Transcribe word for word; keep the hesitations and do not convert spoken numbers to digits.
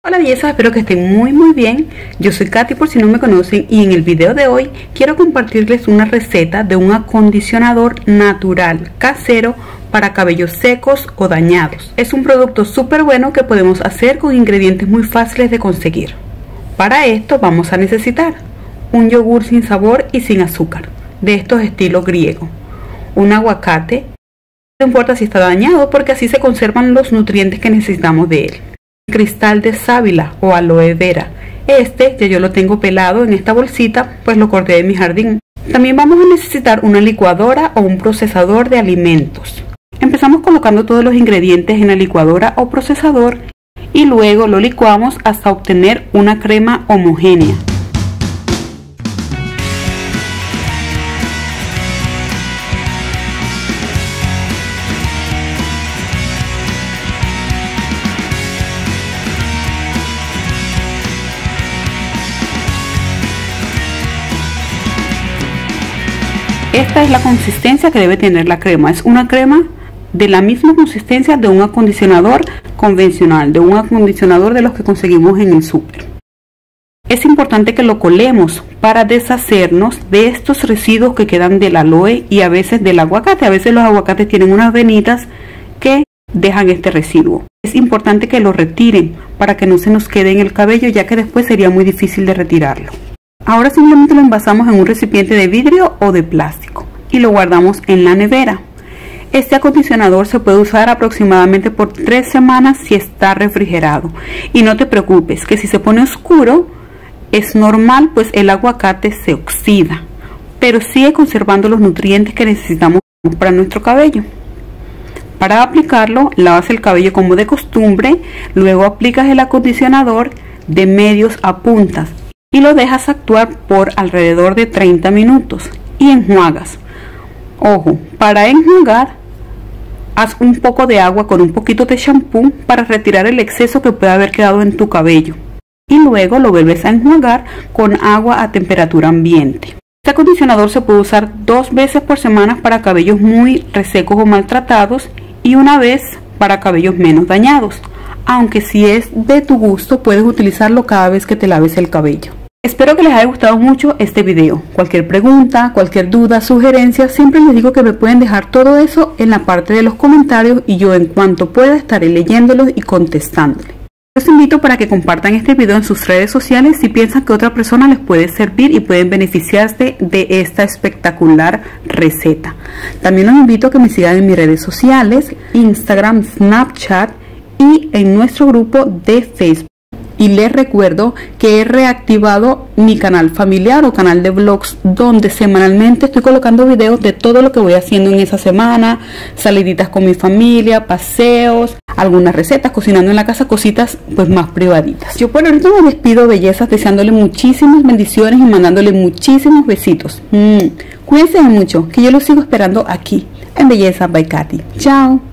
Hola belleza, espero que estén muy muy bien. Yo soy Katy por si no me conocen y en el video de hoy quiero compartirles una receta de un acondicionador natural casero para cabellos secos o dañados. Es un producto súper bueno que podemos hacer con ingredientes muy fáciles de conseguir. Para esto vamos a necesitar un yogur sin sabor y sin azúcar, de estos estilo griego, un aguacate, no importa si está dañado porque así se conservan los nutrientes que necesitamos de él. Cristal de sábila o aloe vera, este ya yo lo tengo pelado en esta bolsita, pues lo corté de mi jardín. También vamos a necesitar una licuadora o un procesador de alimentos. Empezamos colocando todos los ingredientes en la licuadora o procesador y luego lo licuamos hasta obtener una crema homogénea. Esta es la consistencia que debe tener la crema. Es una crema de la misma consistencia de un acondicionador convencional, de un acondicionador de los que conseguimos en el súper. Es importante que lo colemos para deshacernos de estos residuos que quedan del aloe y a veces del aguacate. A veces los aguacates tienen unas venitas que dejan este residuo. Es importante que lo retiren para que no se nos quede en el cabello, ya que después sería muy difícil de retirarlo. Ahora simplemente lo envasamos en un recipiente de vidrio o de plástico y lo guardamos en la nevera. Este acondicionador se puede usar aproximadamente por tres semanas si está refrigerado. Y no te preocupes, que si se pone oscuro es normal, pues el aguacate se oxida, pero sigue conservando los nutrientes que necesitamos para nuestro cabello. Para aplicarlo, lavas el cabello como de costumbre, luego aplicas el acondicionador de medios a puntas y lo dejas actuar por alrededor de treinta minutos y enjuagas. Ojo, para enjuagar haz un poco de agua con un poquito de shampoo para retirar el exceso que puede haber quedado en tu cabello y luego lo vuelves a enjuagar con agua a temperatura ambiente. Este acondicionador se puede usar dos veces por semana para cabellos muy resecos o maltratados y una vez para cabellos menos dañados, aunque si es de tu gusto puedes utilizarlo cada vez que te laves el cabello. Espero que les haya gustado mucho este video. Cualquier pregunta, cualquier duda, sugerencia, siempre les digo que me pueden dejar todo eso en la parte de los comentarios y yo en cuanto pueda estaré leyéndolos y contestándoles. Los invito para que compartan este video en sus redes sociales si piensan que a otra persona les puede servir y pueden beneficiarse de esta espectacular receta. También los invito a que me sigan en mis redes sociales, Instagram, Snapchat y en nuestro grupo de Facebook. Y les recuerdo que he reactivado mi canal familiar o canal de vlogs donde semanalmente estoy colocando videos de todo lo que voy haciendo en esa semana, saliditas con mi familia, paseos, algunas recetas, cocinando en la casa, cositas pues más privaditas. Yo por ahorita me despido bellezas deseándole muchísimas bendiciones y mandándole muchísimos besitos. Mm. Cuídense mucho, que yo los sigo esperando aquí en Belleza by Katy. Chao.